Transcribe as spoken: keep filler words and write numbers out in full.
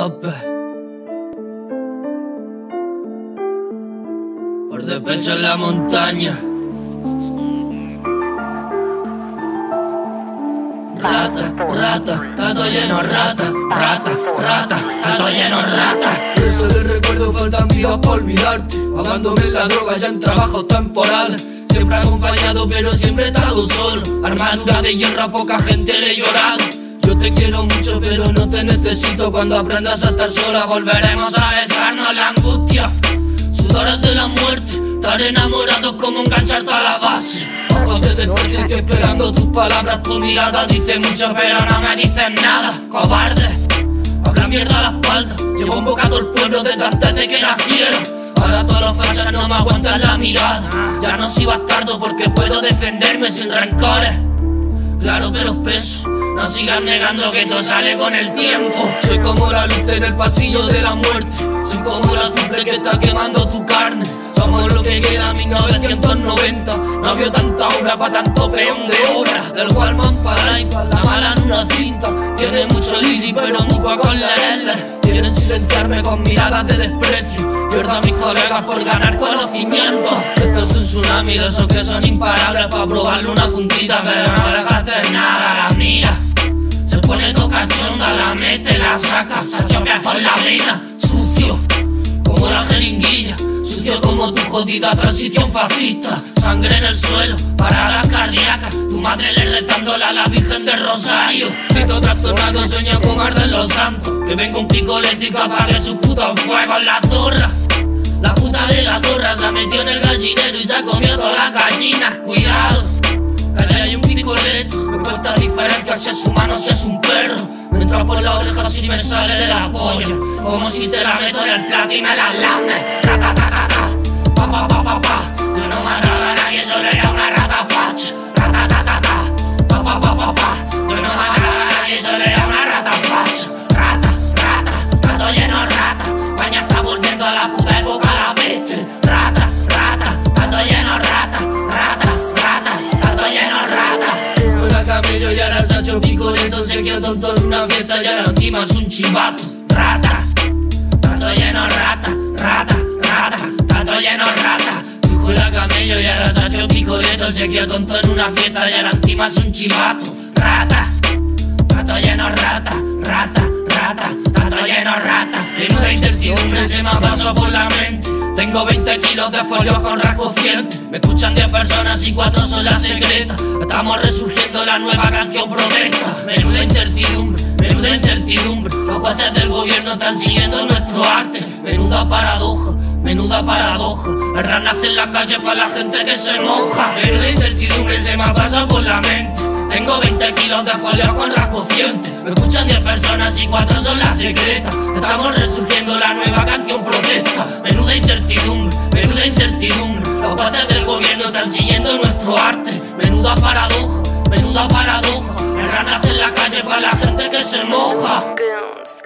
tope. Por de pecho en la montaña. Rata, rata, está todo lleno rata, rata, rata, está todo lleno rata. Eso de recuerdo faltan días para olvidarte, ahogándome en la droga ya en trabajos temporales. Siempre acompañado pero siempre he estado solo, armadura de hierro a poca gente le he llorado. Yo te quiero mucho pero no te necesito, cuando aprendas a estar sola volveremos a besarnos la angustia. Sudores de la muerte, estar enamorados como engancharte a la base. Ojos de desprecio que esperando tus palabras, tu mirada dice mucho pero no me dices nada. Cobarde, habla mierda a la espalda, llevo un bocado el pueblo desde antes de que naciera. Ahora todos los fachas no me aguantan la mirada. Ya no soy bastardo porque puedo defenderme sin rencores. Claro pero peso, no sigas negando que todo sale con el tiempo. Soy como la luz en el pasillo de la muerte, soy como el azufre que está quemando tu carne. Somos lo que queda en mil novecientos noventa. No había tanta obra pa' tanto peón de obra. Del Walman para y pa' la mala en una cinta. Tiene mucho liri pero muy poco leerle. Quieren silenciarme con miradas de desprecio. Pierdo a mis colegas por ganar conocimiento. Esto es un tsunami de esos que son imparables, pa' probarle una puntita pero no dejaste nada. La mira, se pone toca chonda, la mete, la saca, se echa pedazos en la vida. Sucio como la jeringuilla, sucio como tu jodida transición fascista. Sangre en el suelo, paradas cardíacas, tu madre le rezándola a la Virgen del Rosario. Tito trastornado sueña con arden los santos, que venga un picolete y que apague su puto fuego en la zorra. La puta de la zorra se metió en el gallinero y se ha comido todas las gallinas. Cuidado, que allá hay un picoleto, me cuesta diferenciar si es humano o si es un perro. Me entra por la oreja si me sale de la polla, como si te la meto en el plato y me la lame. Ta ta ta ta ta, pa pa pa pa pa. Yo no mataba a nadie, solo era una rata facha. Ta ta ta ta ta, pa pa pa pa pa. Yo no mataba a nadie, solo era una rata facha. Rata, rata, está todo lleno de rata. España está volviendo a la puta época la peste. Rata, rata, está todo lleno de rata. Rata, rata, está todo lleno de rata. Fuera camello y ahora se ha hecho picoleto, se quedó tonto en una fiesta y ahora encima es un chivato. Rata, está todo lleno de rata. Rata, rata, está todo lleno de rata. Tu era camello y ahora se ha hecho picoleto, se quedó tonto en una fiesta y ahora encima es un chivato. Rata, está todo lleno de rata. Rata, rata, está todo lleno de rata. Menuda incertidumbre se me ha pasado por la mente. Tengo veinte kilos de folio con rasgos cientes. Me escuchan diez personas y cuatro son las secretas. Estamos resurgiendo la nueva canción protesta. Menuda incertidumbre, menuda incertidumbre. Los jueces del gobierno están siguiendo nuestro arte. Menuda paradoja, menuda paradoja. El rap nace en la calle para la gente que se moja. Menuda incertidumbre se me ha pasado por la mente. Tengo veinte kilos de folio con rasgos cientes. Me escuchan diez personas y cuatro son las secretas. Estamos resurgiendo la nueva canción protesta. Menuda incertidumbre, menuda incertidumbre. Los jueces del gobierno están siguiendo nuestro arte. Menuda paradoja, menuda paradoja. El rap nace en la calle para la gente que se moja.